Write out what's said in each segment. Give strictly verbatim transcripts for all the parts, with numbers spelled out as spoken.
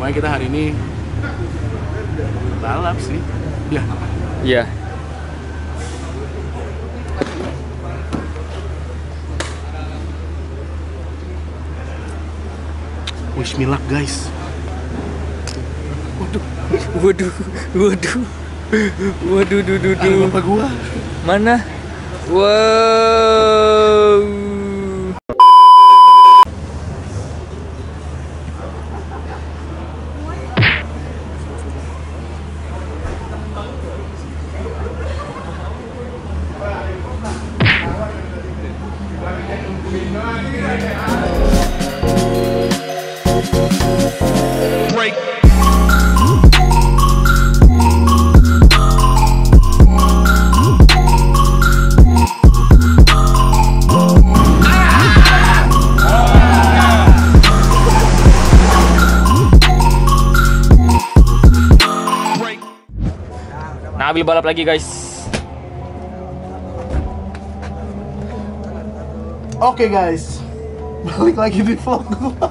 Makanya kita hari ini balap sih. Ya. Iya. Wish me luck guys. Waduh, waduh, waduh, waduh, duh, duh, Ada duh. bapak gua. Mana? Wow. Nabil balap lagi guys. Oke guys, balik lagi di vlog gua.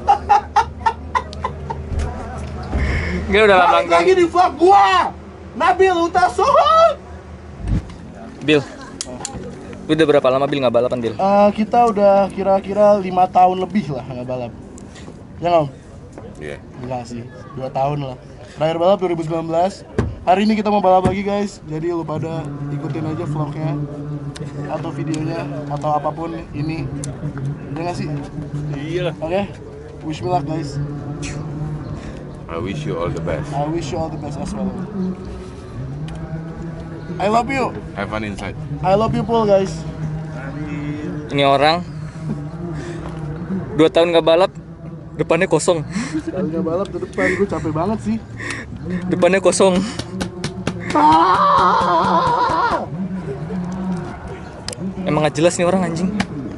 Gak udah lama Balik lagi di vlog gua. Nabil Utasohon. Bil, lu udah berapa lama Bil nggak balapan Bil? Uh, kita udah kira-kira lima tahun lebih lah nggak balap. Ya nggak? Iya. Enggak sih, dua tahun lah. Terakhir balap dua ribu sembilan belas. Hari ini kita mau balap lagi guys. Jadi lu pada ikutin aja vlognya atau videonya atau apapun ini. Udah nggak sih? Iya. Oke. Okay? Wish me luck guys. I wish you all the best. I wish you all the best as well. I love you. Have fun inside. I love you Paul guys. Ini orang dua tahun nggak balap, depannya kosong. Sekali nggak balap ke depan, gue capek banget sih. Depannya kosong. Emang nggak jelas nih orang anjing.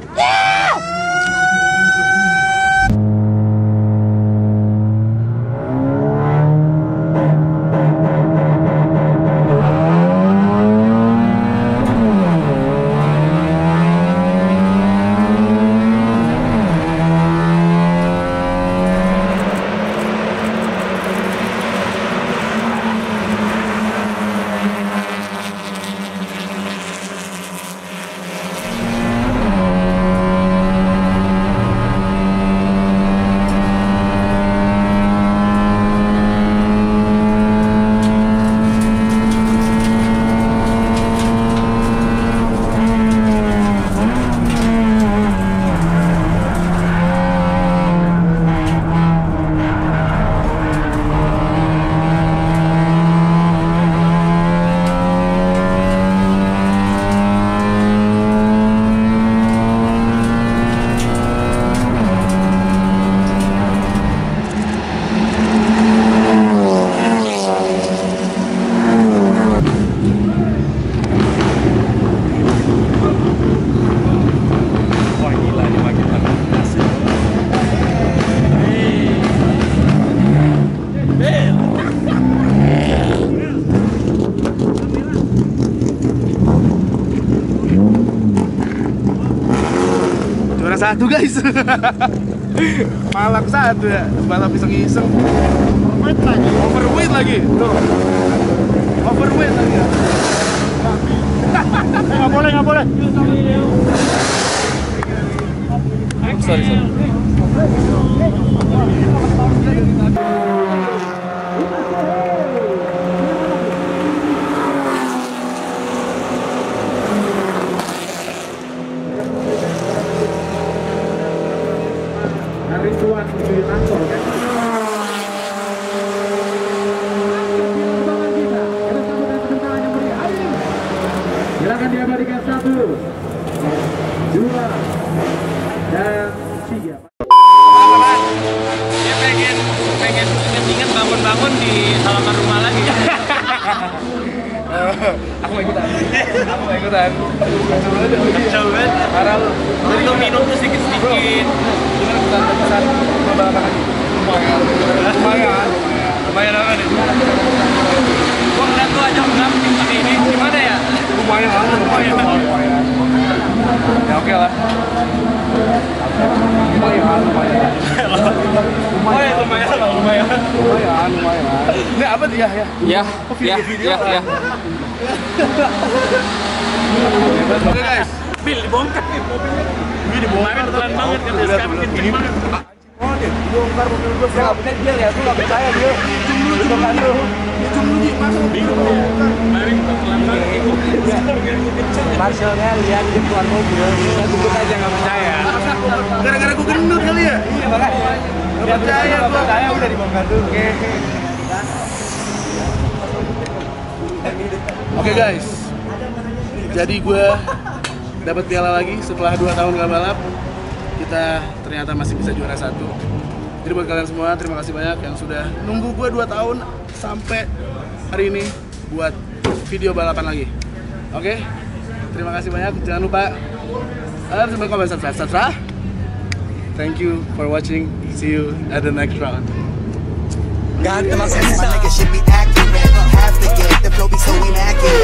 Satu guys. Malang satu ya, balap iseng-iseng. Overweight lagi. Overweight lagi. Tuh. Overweight lagi ya. Nggak boleh, nggak boleh. Sorry, sorry. Rituan menuju kantor kan. Silakan diabadikan satu, dua, dan tiga. Dia pengen pengen inget-inget bangun-bangun di halaman rumah lagi. Aku mau ikutan. Aku mau ikutan. Kacau banget. Parah lu. Jadi lu minum tuh sedikit-sedikit. Gimana pesan pesan balap lagi? Lumayan. Lumayan. Lumayan apa nih? Gua ngeliat lu aja enggak pakai ini gimana ya? Lumayan lah, lumayan. Lumayan. Ya oke lah. Lumayan, lumayan. Lumayan, lumayan lah, lumayan. Lumayan. Ya apa dia ya? Ya, ya, ya, ya. Oke guys. Bil dibongkar nih mobilnya. Ini dibongkar Pelan banget kan sekarang kenceng banget. Oh deh, bongkar mobil gue. Saya nggak percaya dia lihat, gue nggak percaya dia. Cum lu coba kan lu. Dia cum lu Ji, masa mobil gue bongkar. Mari kita pelan banget. Marshallnya lihat dia keluar mobil, saya tunggu aja nggak percaya. Gara-gara gue gendut kali ya? Iya makanya. Nggak percaya Nggak gue. percaya udah dibongkar dulu. Oke guys, jadi gue dapat piala lagi setelah dua tahun gak balap. Kita ternyata masih bisa juara satu. Jadi buat kalian semua, terima kasih banyak yang sudah nunggu gue dua tahun sampai hari ini buat video balapan lagi. Oke, terima kasih banyak. Jangan lupa like, subscribe, comment, subscribe, et cetera. Thank you for watching. See you at the next round. God, my nigga should be accurate. Half the game, the flow be so inaccurate.